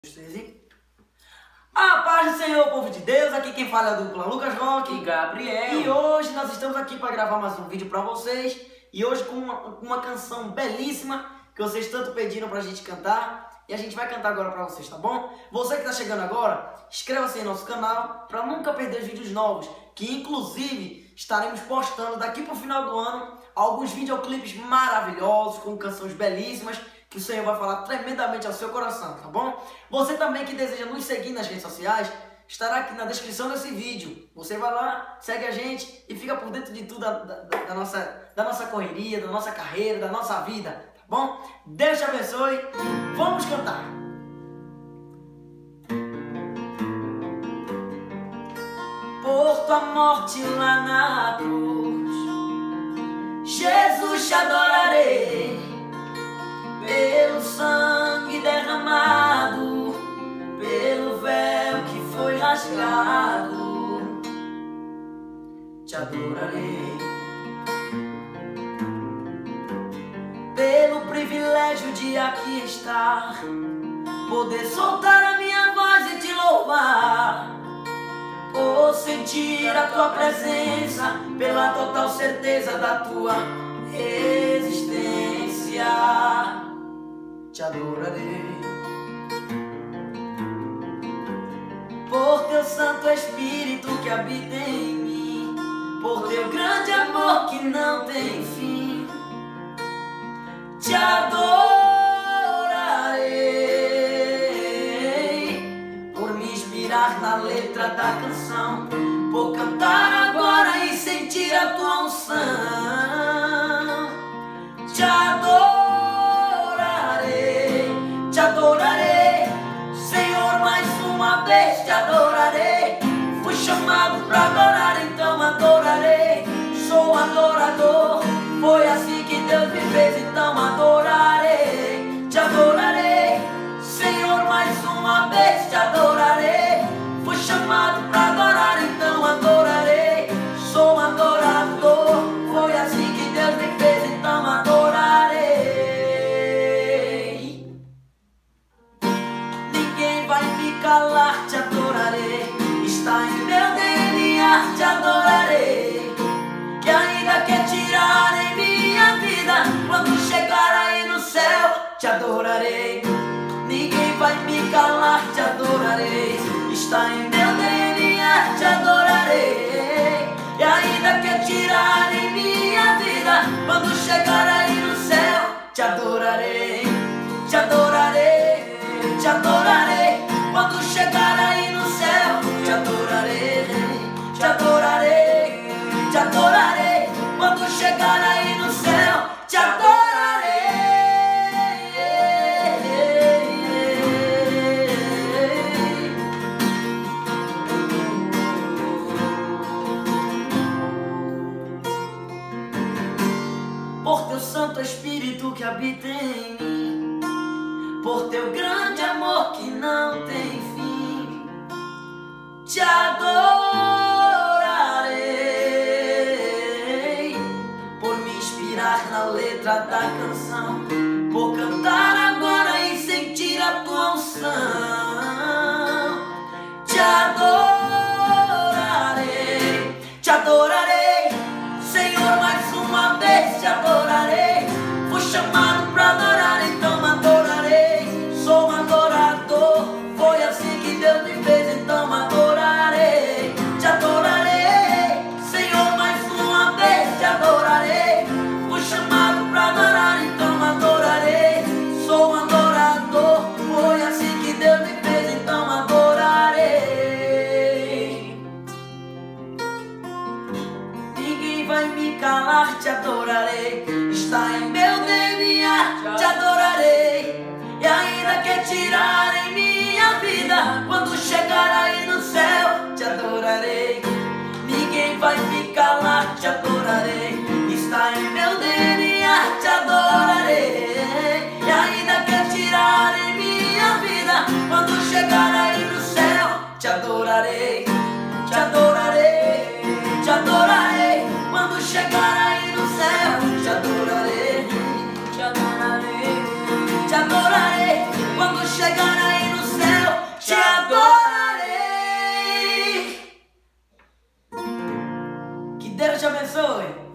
A paz do Senhor, povo de Deus, aqui quem fala é a dupla Lucas Roque e Gabriel. E hoje nós estamos aqui para gravar mais um vídeo para vocês. E hoje com uma canção belíssima que vocês tanto pediram pra gente cantar. E a gente vai cantar agora pra vocês, tá bom? Você que tá chegando agora, inscreva-se em nosso canal para nunca perder os vídeos novos, que inclusive estaremos postando daqui pro final do ano alguns videoclipes maravilhosos, com canções belíssimas, que o Senhor vai falar tremendamente ao seu coração, tá bom? Você também que deseja nos seguir nas redes sociais, estará aqui na descrição desse vídeo. Você vai lá, segue a gente e fica por dentro de tudo da nossa correria, da nossa carreira, da nossa vida, tá bom? Deus te abençoe. Vamos cantar. Por tua morte lá na cruz, Jesus, te adorarei. Pelo sangue derramado, pelo véu que foi rasgado, te adorarei. Pelo privilégio de aqui estar, poder soltar a minha voz e te louvar, por sentir a tua presença, pela total certeza da tua existência, te adorarei. Por teu Santo Espírito que habita em mim, por teu grande amor que não tem fim, te adorarei. Por me inspirar na letra da canção, por cantar agora e sentir a tua unção, te adorarei, te adorarei. Senhor, mais uma vez te adorarei. Fui chamado para adorar, então adorarei. Sou adorador, foi assim que Deus me fez, então adorarei, te adorarei. Senhor, mais uma vez te adorarei. Fui chamado para adorar, então adorarei. Sou adorador, foi assim que Deus me fez, então adorarei. Ninguém vai me calar, te adorarei. Está em meu DNA, te adorarei. Que ainda quer tirar em minha vida, quando chegar aí no céu, te adorarei. Ninguém vai me calar, te adorarei. Está em meu DNA, te adorarei. E ainda quer tirar em minha vida, quando chegar aí no céu, te adorarei, te adorarei, te adorarei. Quando chegar aí no céu, te adorarei, te adorarei, te adorarei. Quando chegar aí no céu, te adorarei. Por teu Santo Espírito que habita em mim, por teu grande amor que não tem fim, te adorarei. Por me inspirar na letra da canção, por cantar agora e sentir a tua unção, te adorarei, te adorarei. Senhor, mais uma vez te adorarei. Fui chamado para adorar, então adorarei. Sou um adorador, foi assim que Deus me fez, então adorarei, te adorarei. Senhor, mais uma vez te adorarei. Fui chamado para adorar, então adorarei. Sou um adorador, foi assim que Deus me fez, então adorarei. Ninguém vai me calar, te adorarei. Está em meu DNA, te adorarei. E ainda quer tirar em minha vida, quando chegar aí no céu, te adorarei. Ninguém vai me calar, te adorarei. Está em meu DNA, te adorarei. E ainda quer tirar em minha vida, quando chegar aí no céu, te adorarei, te adorarei, te adorarei. Quando chegar aí no céu, te adorarei, te adorarei, te adorarei. Quando chegar aí no céu, Deus te abençoe.